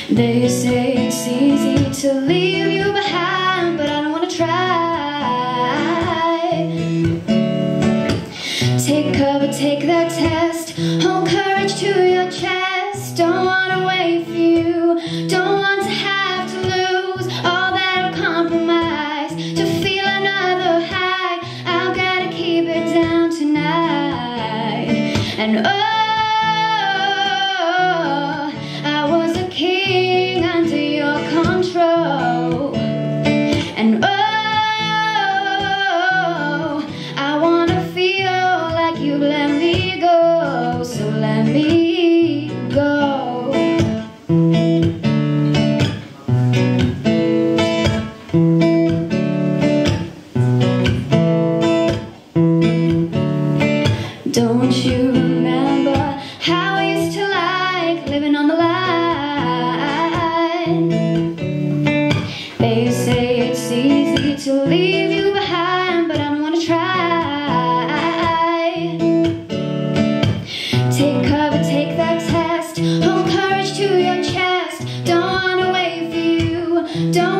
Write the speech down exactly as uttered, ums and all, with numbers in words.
They say it's easy to leave you behind, but I don't want to try. Take cover, take that test, hold courage to your chest. Don't want to wait for you, don't want to have to lose all that I've compromised to feel another high. I've got to keep it down tonight. And oh, under your control. And oh, I wanna feel like you let me go, so let me go. Don't you remember how I used to like living on the line? They say it's easy to leave you behind, but I don't want to try. Take cover, take that test, hold courage to your chest. Don't want to wait for you, don't